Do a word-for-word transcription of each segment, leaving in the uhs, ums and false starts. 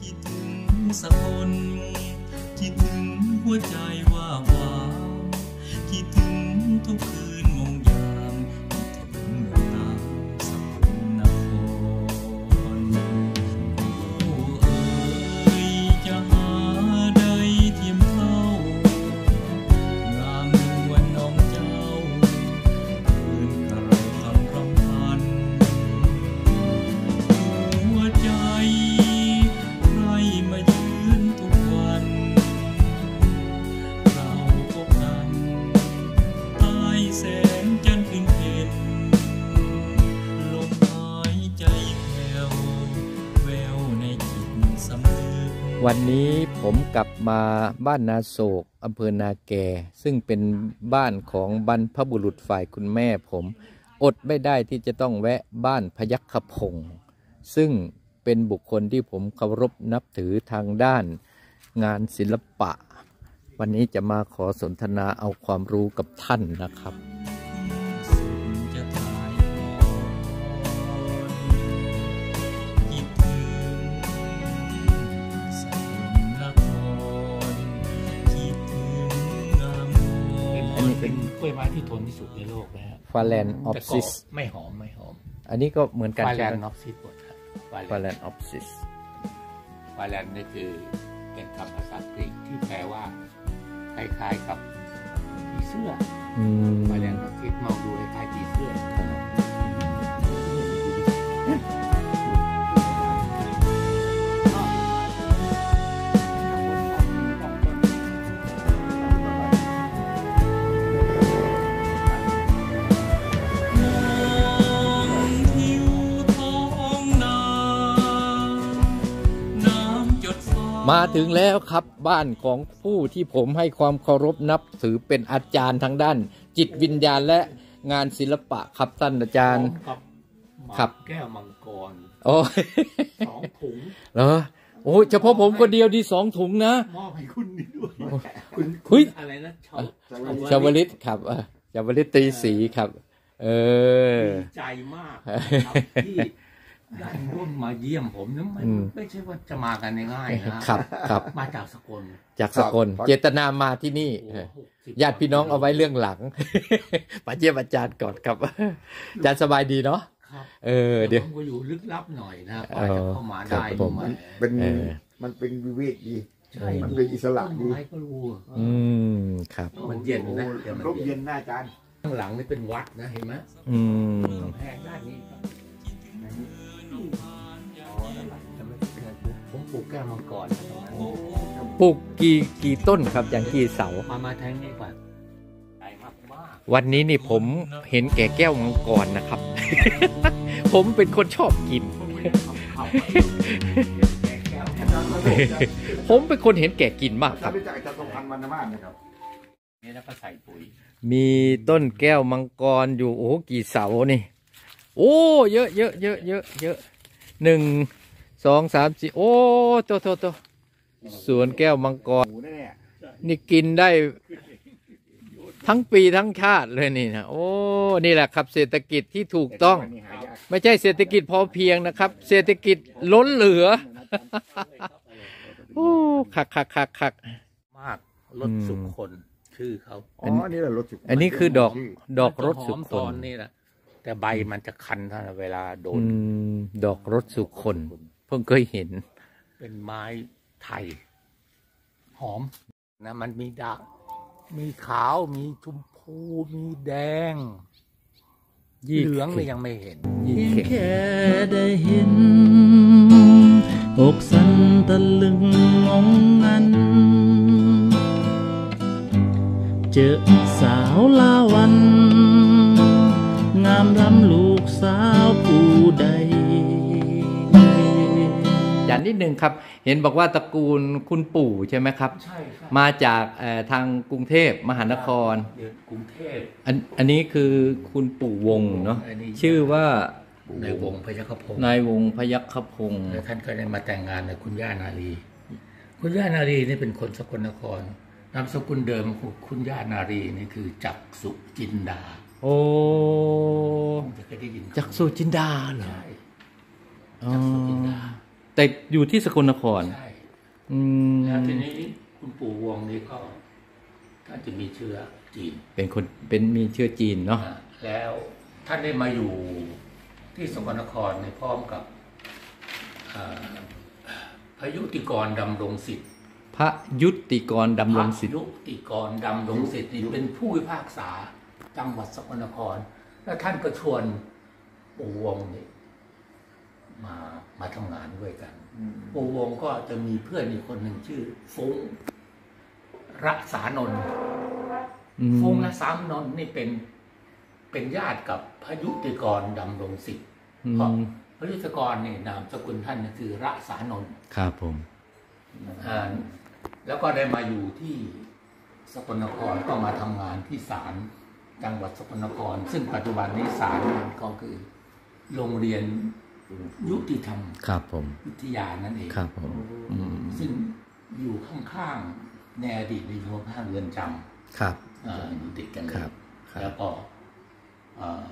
คิดถึงสะพนคิดถึงหัวใจว่าวาวคิดถึงทุกคืนมองยามคิดถึงเมืองตาสกลนครโอ้เอ๋ยจะหาใดเทียมเท่างามนวลน้องเจ้าคืนกระไรคำรำพันหัวใจใครมายืนทุกวันเราพบกันใต้แสงจันทร์เพ็ญเพ็ญลมหายใจแผ่วแววในจิตสำนึกวันนี้ผมกลับมาบ้านนาโศกอำเภอนาแกซึ่งเป็นบ้านของบรรพบุรุษฝ่ายคุณแม่ผมอดไม่ได้ที่จะต้องแวะบ้านพยัคฆพงศ์ซึ่งเป็นบุคคลที่ผมเคารพนับถือทางด้านงานศิลปะวันนี้จะมาขอสนทนาเอาความรู้กับท่านนะครับจะถ่ายทอดคิดถึงสกลนครคิดถึงงามวอันนนี้เป็นกล้วยไม้ที่ทนที่สุดในโลกนะฮะฟาแลนออฟแต่ก็ซิสไม่หอมไม่หอมอันนี้ก็เหมือนกันฟาแลใช่นไหมออฟซิสหมดครับฟาแลนออฟซิสฟาแลนนี่คือเป็นคำภาษากรีกที่แปลว่าคล้ายๆกับผีเสื้ออืมฟาแลนออฟซิสมองดูคล้ายๆผีเสื้อมาถึงแล้วครับบ้านของผู้ที่ผมให้ความเคารพนับถือเป็นอาจารย์ทางด้านจิตวิญญาณและงานศิลปะครับท่านอาจารย์ครับแก้วมังกรโอ้สองถุงเหรอโอ้เฉพาะผมคนเดียวดีสองถุงนะมอบให้คุณนี่ด้วยคุณคุยอะไรนะชาวลิตครับชาวลิตตรีศรีครับเออดีใจมากที่ได้ร่วมมาเยี่ยมผมนะไม่ไม่ใช่ว่าจะมากันง่ายๆนะครับครับมาจากสกลจากสกลเจตนามาที่นี่ญาติพี่น้องเอาไว้เรื่องหลังมาเยี่ยมอาจารย์ก่อนครับอาจารย์สบายดีเนาะเออเดี๋ยวผมก็อยู่ลึกลับหน่อยนะพอจะเข้ามาได้มันเป็นมันเป็นวิเวกดีมันเป็นอิสระดีก็รู้อืมครับมันเย็นนะร่มเย็นหน้าอาจารย์ข้างหลังนี่เป็นวัดนะเห็นไหมอืมแพงด้านนี้ผมปลูกแก้วมังกรปลูกกี่กี่ต้นครับอย่างกี่เสามามาแทงนี่ก่อนใหญ่มากมากวันนี้นี่ผมเห็นแก่แก้วมังกรนะครับ ผมเป็นคนชอบกิน ผมเป็นคนเห็นแก่กินมากครับนี่แล้วก็ใส่ปุ๋ยมีต้นแก้วมังกรอยู่โอ้กี่เสานี่โอ้เยอะเยอะเยอะเยอะเยอะหนึ่งสองสามสี่โอ้โตโตโตสวนแก้วมังกรนี่กินได้ทั้งปีทั้งชาติเลยนี่นะโอ้นี่แหละครับเศรษฐกิจที่ถูกต้องไม่ใช่เศรษฐกิจพอเพียงนะครับเศรษฐกิจล้นเหลือโอ้คักคักคักคักมากรถสุขคนชื่อเขาอ๋อนี่แหละรถสุขอันนี้คือดอกดอกรถสุขคนนี่แหละแต่ใบมันจะคันถ้าเวลาโดนดอกรถสุขคนเพิ่งเคยเห็นเป็นไม้ไทยหอมนะมันมีดอกมีขาวมีชมพูมีแดงเหลืองเลยยังไม่เห็นยิ่งแค่ได้เห็นอกสั่นตะลึงงงงันเจอสาวลาวันงามรำลูกสาวผู้ใดอย่างนิดหนึ่งครับเห็นบอกว่าตระกูลคุณปู่ใช่ไหมครับใช่มาจากทางกรุงเทพมหานครกรุงเทพอันอันนี้คือคุณปู่วงเนาะชื่อว่านายวงพยัคฆพงศ์นายวงพยัคฆพงศ์ท่านก็ได้มาแต่งงานกับคุณย่านารีคุณย่านารีนี่เป็นคนสกลนครนามสกุลเดิมของคุณย่านารีนี่คือจักษุจินดาโอ้จักษุจินดาเหรอจักษุจินดาแต่อยู่ที่สกลนครใช่อืมแล้วทีนี้คุณปู่วงนี่ก็ท่านจะมีเชื้อจีนเป็นคนเป็นมีเชื้อจีนเนาะอ่าแล้วท่านได้มาอยู่ที่สกลนครในพร้อมกับอ่าพยุติกรดำรงสิทธิ์พระยุติกรดำรงสิทพธิ์ระยุติกรดำรงสิทธิ์นี่เป็นผู้พิพากษาจังหวัดสกลนคร แล้วท่านก็ชวนปู่วงนี่มามาทำงานด้วยกัน ปู่วงก็จะมีเพื่อนอีกคนหนึ่งชื่อ ฟุ้งรักษานนท์อืมฟุ้งรักษานนท์นี่เป็นเป็นญาติกับพระยุติกรดำรงสิทธิ์อืเพราะมพระยุติกรนี่นามสกุลท่านนี่คือรักษานนท์ครับผมอ่าแล้วก็ได้มาอยู่ที่สกลนครก็มาทำงานที่ศาลจังหวัดสกลนคร ซึ่งปัจจุบันนี้ศาลมันก็คือโรงเรียนยุติธรรมครับผมวิทยานั่นเองครับผมอืมซึ่งอยู่ข้างๆในอดีตในรั้วข้างเรือนจำครับอ่าอยู่ติดกันเลยครับครับแล้วก็อ่า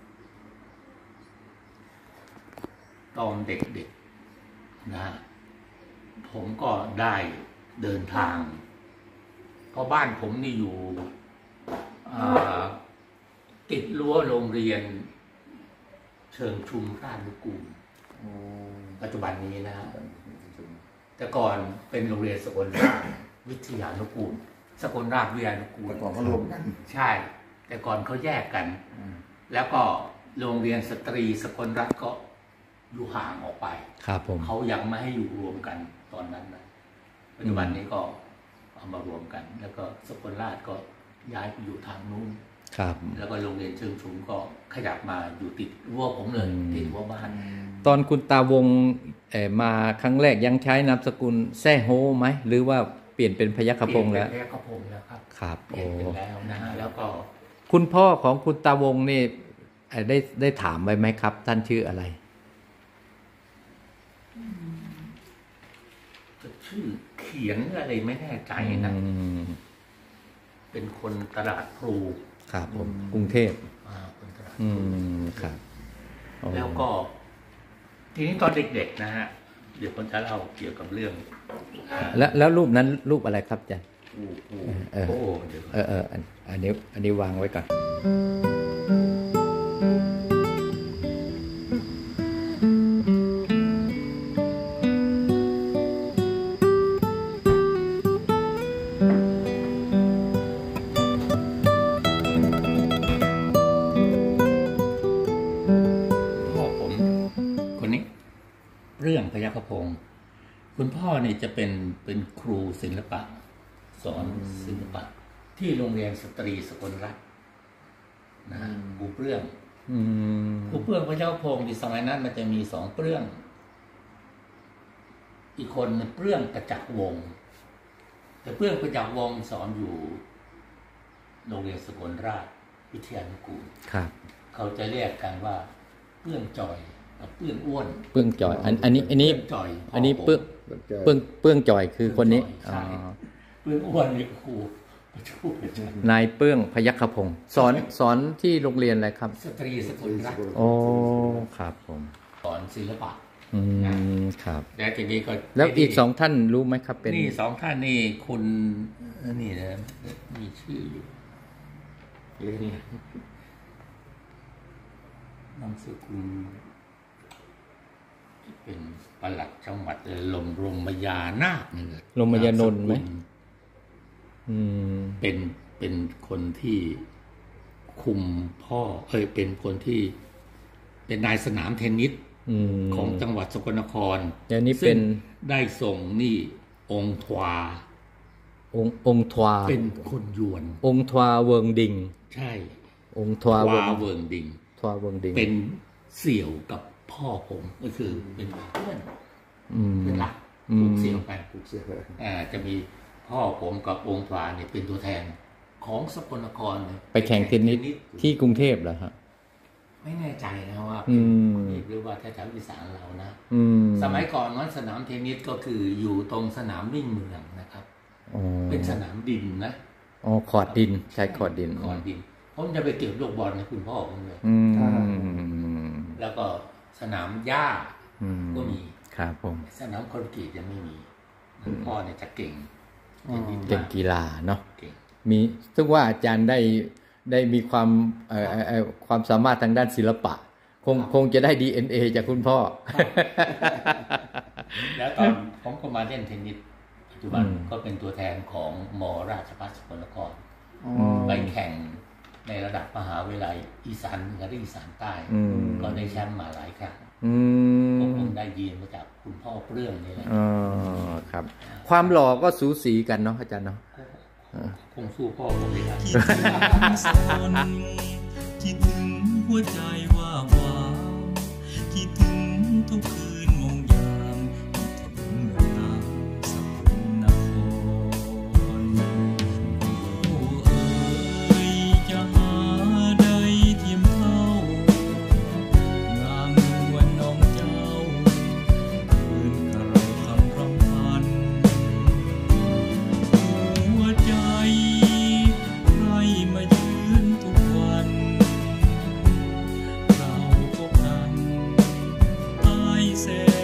ตอนเด็กๆนะฮะผมก็ได้เดินทาง เพราะบ้านผมนี่อยู่อ่าติดรั้วโรงเรียน เชิงชุมราชนุกูล ปัจจุบันนี้นะฮะแต่ก่อนเป็นโรงเรียนสกลราชวิทยานุกูล สกลราชวิทยานุกูลแต่ก่อนเขารวมกันใช่ แต่ก่อนเขาแยกกัน แล้วก็โรงเรียนสตรีสกลรัฐก็อยู่ห่างออกไปครับผมเขายังไม่ให้อยู่รวมกันตอนนั้นนะปัจจุบันนี้ก็เอามารวมกัน แล้วก็สกลราชก็ย้ายไปอยู่ทางนู้นครับแล้วก็โรงเรียนเชิงชุมก็ขยับมาอยู่ติดรั้วผมเลยอืมติดรั้วบ้านตอนคุณตาวงเอ่อมาครั้งแรกยังใช้นามสกุลแซ่โฮไหมหรือว่าเปลี่ยนเป็นพยัคฆพงษ์แล้วเปลี่ยนเป็นพยัคฆพงษ์แล้วครับครับเปลี่โอ้ยนเป็นแล้วนะฮะแล้วก็คุณพ่อของคุณตาวงนี่เอ่อได้ได้ถามไว้ไหมครับ ท่านชื่ออะไรชื่อเขียนอะไรไม่แน่ใจนะอืมเป็นคนตลาดพลูครับผมกรุงเทพอ่าคนตลาดพอืลูมครับโอ้แล้วก็ ทีนี้ตอนเด็กๆนะฮะ เดี๋ยวผมจะเล่าเกี่ยวกับเรื่องอ่าแล้วแล้วรูปนั้นรูปอะไรครับอาจารย์โอ้โหเออโอ้โหเดี๋ยวก่อนเออเอออันอันนี้อันนี้วางไว้ก่อนพ่อผมคนนี้ เรื่องพยัคฆพงศ์คุณพ่อเนี่ยจะเป็นเป็นครูศิลปะ สอนศิลปะ ที่โรงเรียนสตรีสกลรัฐนะฮะครูเปลื้องอืมครูเปลื้องพระเจ้าพงศ์ที่สมัยนั้นมันจะมีสองเปลื้อง อีกคนเนี่ยเปลื้องประจักษ์วงศ์แต่เปลื้องประจักษ์วงศ์สอนอยู่โรงเรียนสกลราชวิทยานุกูลครับเขาจะเรียกกันว่าเปลื้องจอยกับเปลื้องอ้วนเปื้องจอย อันอันนี้อันนี้เปลื้องจอยอันนี้พ่ผมเปื้องเปื้องเปื้องจอยคือคนนี้ใช่อ๋อเปลื้องอ้วนนี่ครูประชุมนายเปื้องพยัคฆพงศ์สอนสอนที่โรงเรียนอะไรครับสตรีสกลรัฐโอ้ครับผมสอนศิลปะอืมครับแล้วทีนี้ก็แล้วอีกสองท่านรู้ไหมครับ เป็นนี่สองท่านนี่คุณนี่นะมีชื่ออยู่เรียนนามสกุลที่เป็นปลัดจังหวัดลมรมยานาคนี่เลยลมยานนท์ไหมามสกุลอืมเป็นเป็นคนที่คุมพ่อเอ้ยเป็นคนที่ เป็นนายสนามเทนนิสอืมของจังหวัดสกลนครเดี๋ยวนี้เป็นซึ่งได้ส่งนี่องค์ทวาองค์องค์ทวาเป็นคนยวนองค์ทวาเวิงดิงใช่องค์ทวาเวิวาง เวิงดิงทวาเวิงดิงเป็นเสี่ยวกับพ่อผมก็คือเป็นเพื่อนอืมเป็นหลักอืมผูกเสี่ยวกันผูกเสียเลยอ่าจะมีพ่อผมกับองค์ทวาเนี่ยเป็นตัวแทนของสกลนครเนี่ยไปแข่งเทนนิสที่กรุงเทพเหรอฮะไม่แน่ใจนะว่าอืมหรือว่าแถวๆอีสานเรานะอืมสมัยก่อนนั้นสนามเทนนิสก็คืออยู่ตรงสนามมิ่งเมืองนะครับอ๋อเป็นสนามดินนะอ๋อคอร์ดดิน ใช้คอร์ดดินคอร์ดดินผมจะไปเก็บลูกบอลให้คุณพ่อผมเลยอืมแล้วก็สนามหญ้าอืมก็มีคครับผมสนามคอนกรีตยังไม่มีพ่อเนี่ยจะเก่งเก่งกีฬาเนาะเก่งมีซึ่งว่าอาจารย์ได้ได้มีความเอ่อเอ่อความสามารถทางด้านศิลปะ คงคงจะได้ ดี เอ็น เอ จากคุณพ่อแล้วตอนผมก็มาเล่นเทนนิสปัจจุบันก็เป็นตัวแทนของมราชภัฏสกลนครไปแข่งในระดับมหาวิทยาลัยอีสานเหนือและอีสานใต้ก็ได้แชมป์มาหลายครั้งก็คงได้ยีนมาจากคุณพ่อเปลื้องนี่แหละอ๋อครับ ความหล่อก็สูสีกันเนาะอาจารย์เนาะคงสู้พ่อผมไม่ได้คิดถึงสนคิดถึงหัวใจว่างวาวคิดถึงทุกคืนมองยามคิดถึงเมืองนางสกลนครโอ้เอ๋ยจะหาใดเทียมเท่างามนวลน้องเจ้าคืนกระเราคำรำพันหัวใจใครมายืนทุกวันเราพบกันใต้แส